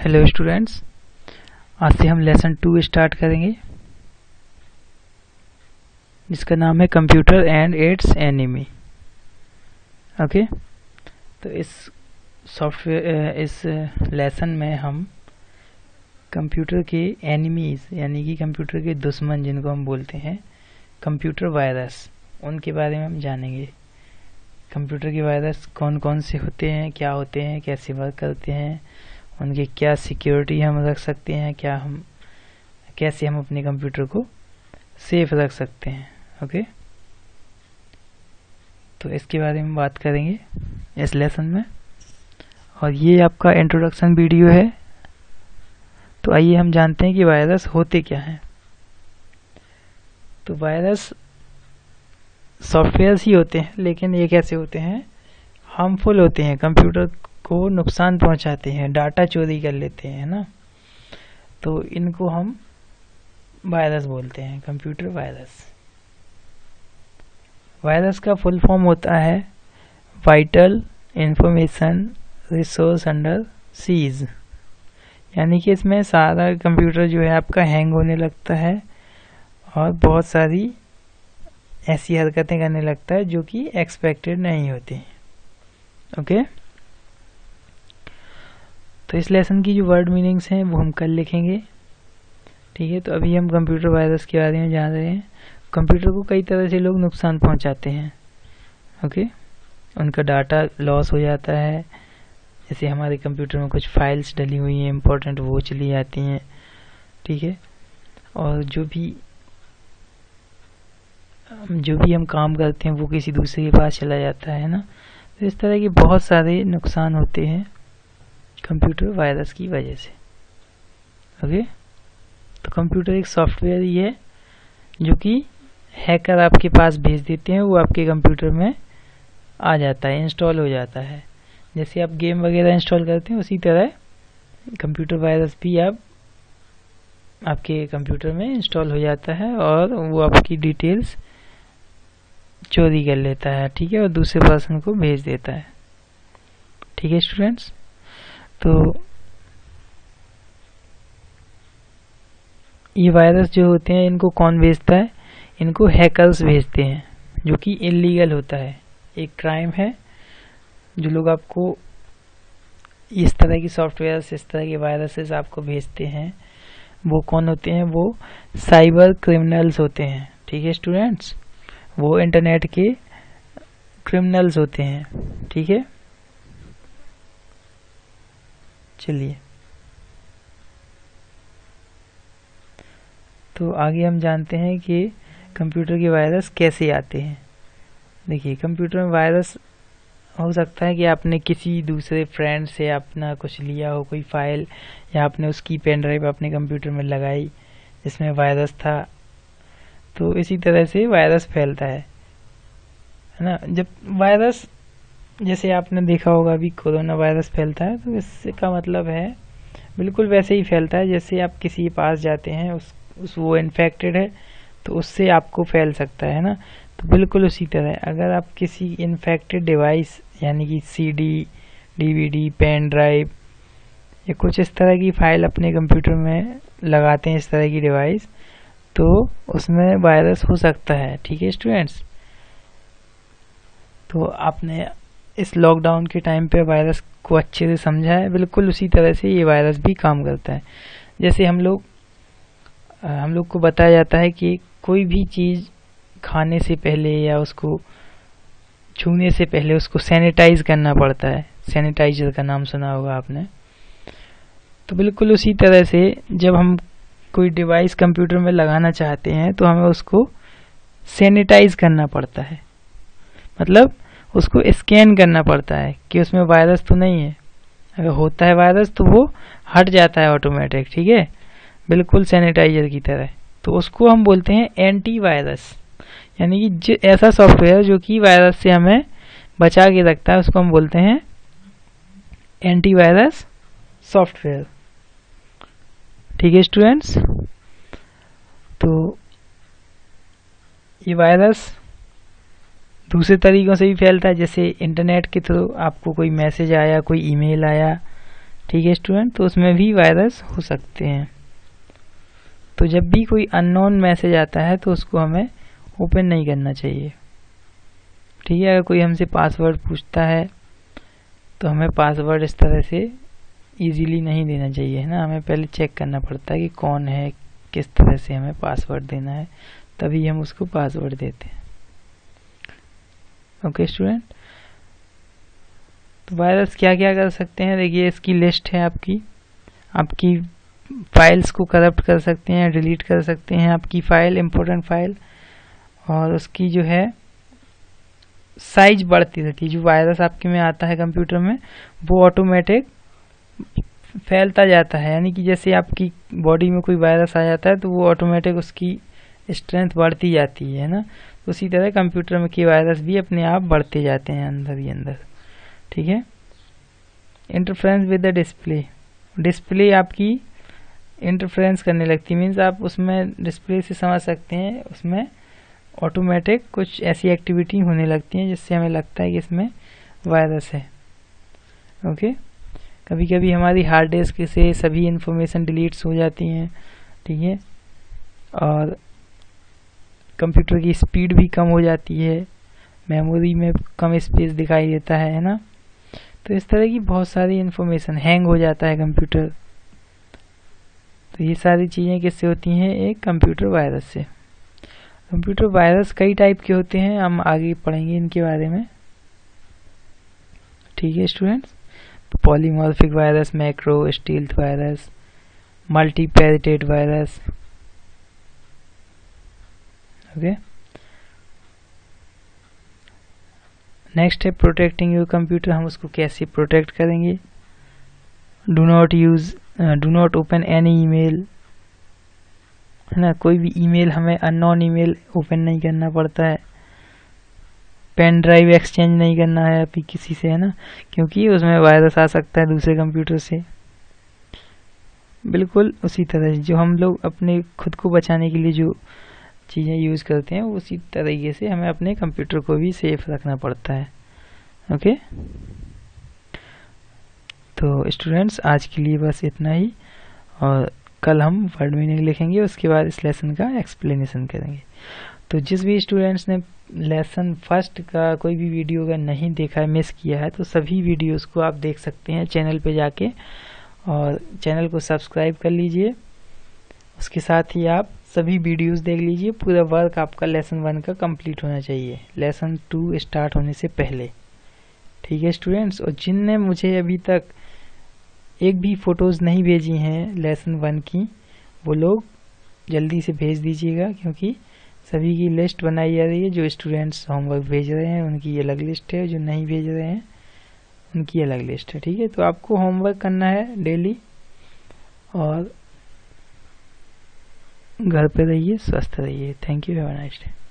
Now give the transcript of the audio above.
Hello students, आज से हम लेसन 2 स्टार्ट करेंगे जिसका नाम है computer and its enemy. Okay, तो इस लेसन में हम कंप्यूटर के एनिमीज यानी कि कंप्यूटर के दुश्मन जिनको हम बोलते हैं कंप्यूटर वायरस, उनके बारे में हम जानेंगे। कंप्यूटर के वायरस कौन कौन से होते हैं, क्या होते हैं, कैसे वर्क करते हैं, उनकी क्या सिक्योरिटी हम रख सकते हैं, कैसे हम अपने कंप्यूटर को सेफ रख सकते हैं। ओके, तो इसके बारे में बात करेंगे इस लेसन में। और ये आपका इंट्रोडक्शन वीडियो है। तो आइए हम जानते हैं कि वायरस होते क्या हैं। तो वायरस सॉफ्टवेयर ही होते हैं, लेकिन ये कैसे होते हैं, हार्मफुल होते हैं, कंप्यूटर को नुकसान पहुंचाते हैं, डाटा चोरी कर लेते हैं, है ना। तो इनको हम वायरस बोलते हैं, कंप्यूटर वायरस। वायरस का फुल फॉर्म होता है vital information resource under seize, यानी कि इसमें सारा कंप्यूटर जो है आपका हैंग होने लगता है और बहुत सारी ऐसी हरकतें करने लगता है जो कि एक्सपेक्टेड नहीं होती। ओके, तो इस लेसन की जो वर्ड मीनिंग्स हैं वो हम कल लिखेंगे। ठीक है, तो अभी हम कंप्यूटर वायरस के बारे में जान रहे हैं। कंप्यूटर को कई तरह से लोग नुकसान पहुंचाते हैं। ओके, उनका डाटा लॉस हो जाता है, जैसे हमारे कंप्यूटर में कुछ फाइल्स डली हुई हैं इम्पोर्टेंट, वो चली जाती हैं। ठीक है, और जो भी हम काम करते हैं वो किसी दूसरे के पास चला जाता है ना। तो इस तरह के बहुत सारे नुकसान होते हैं कंप्यूटर वायरस की वजह से। ओके, तो कंप्यूटर एक सॉफ्टवेयर ही है जो कि हैकर आपके पास भेज देते हैं, वो आपके कंप्यूटर में आ जाता है, इंस्टॉल हो जाता है। जैसे आप गेम वगैरह इंस्टॉल करते हैं उसी तरह कंप्यूटर वायरस भी आपके कंप्यूटर में इंस्टॉल हो जाता है और वो आपकी डिटेल्स चोरी कर लेता है। ठीक है, और दूसरे पर्सन को भेज देता है। ठीक है स्टूडेंट्स, तो ये वायरस जो होते हैं इनको कौन भेजता है, इनको हैकर्स भेजते हैं, जो कि इलीगल होता है, एक क्राइम है। जो लोग आपको इस तरह की सॉफ्टवेयर, इस तरह के वायरसेस आपको भेजते हैं वो कौन होते हैं, वो साइबर क्रिमिनल्स होते हैं। ठीक है स्टूडेंट्स, वो इंटरनेट के क्रिमिनल्स होते हैं। ठीक है, चलिए तो आगे हम जानते हैं कि कंप्यूटर के वायरस कैसे आते हैं। देखिए, कंप्यूटर में वायरस हो सकता है कि आपने किसी दूसरे फ्रेंड से अपना कुछ लिया हो, कोई फाइल, या आपने उसकी पेन ड्राइव अपने कंप्यूटर में लगाई जिसमें वायरस था। तो इसी तरह से वायरस फैलता है ना। जब वायरस, जैसे आपने देखा होगा अभी कोरोना वायरस फैलता है, तो इसका मतलब है बिल्कुल वैसे ही फैलता है जैसे आप किसी के पास जाते हैं, वो इन्फेक्टेड है तो उससे आपको फैल सकता है ना। तो बिल्कुल उसी तरह अगर आप किसी इन्फेक्टेड डिवाइस यानी कि सीडी, डीवीडी, पेन ड्राइव या कुछ इस तरह की फाइल अपने कंप्यूटर में लगाते हैं, इस तरह की डिवाइस, तो उसमें वायरस हो सकता है। ठीक है स्टूडेंट्स, तो आपने इस लॉकडाउन के टाइम पे वायरस को अच्छे से समझा है। बिल्कुल उसी तरह से ये वायरस भी काम करता है। जैसे हम लोग को बताया जाता है कि कोई भी चीज़ खाने से पहले या उसको छूने से पहले उसको सैनिटाइज करना पड़ता है। सैनिटाइजर का नाम सुना होगा आपने। तो बिल्कुल उसी तरह से जब हम कोई डिवाइस कंप्यूटर में लगाना चाहते हैं तो हमें उसको सैनिटाइज करना पड़ता है, मतलब उसको स्कैन करना पड़ता है कि उसमें वायरस तो नहीं है। अगर होता है वायरस तो वो हट जाता है ऑटोमेटिक। ठीक है, बिल्कुल सैनिटाइजर की तरह। तो उसको हम बोलते हैं एंटीवायरस, यानी कि ऐसा सॉफ्टवेयर जो कि वायरस से हमें बचा के रखता है, उसको हम बोलते हैं एंटीवायरस सॉफ्टवेयर। ठीक है स्टूडेंट्स, तो ये वायरस दूसरे तरीकों से भी फैलता है, जैसे इंटरनेट के थ्रू आपको कोई मैसेज आया, कोई ईमेल आया, ठीक है स्टूडेंट, तो उसमें भी वायरस हो सकते हैं। तो जब भी कोई अननोन मैसेज आता है तो उसको हमें ओपन नहीं करना चाहिए। ठीक है, अगर कोई हमसे पासवर्ड पूछता है तो हमें पासवर्ड इस तरह से इजीली नहीं देना चाहिए, है ना। हमें पहले चेक करना पड़ता है कि कौन है, किस तरह से हमें पासवर्ड देना है, तभी हम उसको पासवर्ड देते हैं। ओके स्टूडेंट, तो वायरस क्या क्या कर सकते हैं, देखिए इसकी लिस्ट है। आपकी फाइल्स को करप्ट कर सकते हैं, डिलीट कर सकते हैं आपकी फाइल, इम्पोर्टेंट फाइल, और उसकी जो है साइज बढ़ती रहती है। जो वायरस आपके में आता है कंप्यूटर में, वो ऑटोमेटिक फैलता जाता है, यानी कि जैसे आपकी बॉडी में कोई वायरस आ जाता है तो वो ऑटोमेटिक उसकी स्ट्रेंथ बढ़ती जाती है ना। तो उसी तरह कंप्यूटर में के वायरस भी अपने आप बढ़ते जाते हैं अंदर ही अंदर। ठीक है, इंटरफेरेंस विद द डिस्प्ले आपकी इंटरफेरेंस करने लगती है, मीन्स आप उसमें डिस्प्ले से समझ सकते हैं उसमें ऑटोमेटिक कुछ ऐसी एक्टिविटी होने लगती हैं जिससे हमें लगता है कि इसमें वायरस है। ओके, कभी कभी हमारी हार्ड डिस्क से सभी इंफॉर्मेशन डिलीट्स हो जाती हैं। ठीक है, और कंप्यूटर की स्पीड भी कम हो जाती है, मेमोरी में कम स्पेस दिखाई देता है ना। तो इस तरह की बहुत सारी इंफॉर्मेशन, हैंग हो जाता है कंप्यूटर। तो ये सारी चीज़ें किससे होती हैं, एक कंप्यूटर वायरस से। कंप्यूटर वायरस कई टाइप के होते हैं, हम आगे पढ़ेंगे इनके बारे में। ठीक है students, polymorphic virus, macro, stealth virus, multipartite virus. Okay, next है प्रोटेक्टिंग योर कंप्यूटर। हम उसको कैसे प्रोटेक्ट करेंगे। Do not open any email, है ना। कोई भी ईमेल, हमें अननोन ईमेल ओपन नहीं करना पड़ता है। पेन ड्राइव एक्सचेंज नहीं करना है अभी किसी से, है ना, क्योंकि उसमें वायरस आ सकता है दूसरे कंप्यूटर से। बिल्कुल उसी तरह जो हम लोग अपने खुद को बचाने के लिए जो चीज़ें यूज़ करते हैं, उसी तरीके से हमें अपने कंप्यूटर को भी सेफ रखना पड़ता है। ओके, तो स्टूडेंट्स आज के लिए बस इतना ही, और कल हम वर्ड मीनिंग लिखेंगे, उसके बाद इस लेसन का एक्सप्लेनेशन करेंगे। तो जिस भी स्टूडेंट्स ने लेसन फर्स्ट का कोई भी वीडियो अगर नहीं देखा है, मिस किया है, तो सभी वीडियोस को आप देख सकते हैं चैनल पे जाके, और चैनल को सब्सक्राइब कर लीजिए। उसके साथ ही आप सभी वीडियोस देख लीजिए। पूरा वर्क आपका लेसन 1 का कंप्लीट होना चाहिए लेसन 2 स्टार्ट होने से पहले। ठीक है स्टूडेंट्स, और जिनने मुझे अभी तक एक भी फ़ोटोज़ नहीं भेजी हैं लेसन 1 की, वो लोग जल्दी से भेज दीजिएगा, क्योंकि सभी की लिस्ट बनाई जा रही है। जो स्टूडेंट्स होमवर्क भेज रहे हैं उनकी अलग लिस्ट है, जो नहीं भेज रहे हैं उनकी अलग लिस्ट है। ठीक है, तो आपको होमवर्क करना है डेली, और घर पे रहिए, स्वस्थ रहिए। Thank you, have a nice day.